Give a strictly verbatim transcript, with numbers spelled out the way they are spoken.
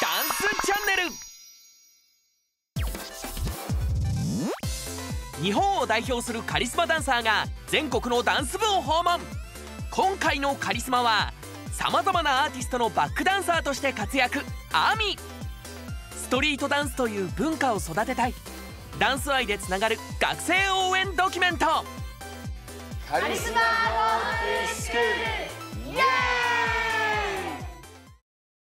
ダンスチャンネル。日本を代表するカリスマダンサーが全国のダンス部を訪問。今回のカリスマはさまざまなアーティストのバックダンサーとして活躍、アミ。ストリートダンスという文化を育てたい、ダンス愛でつながる学生応援ドキュメント。 カリスマダンススクール、イエーイ。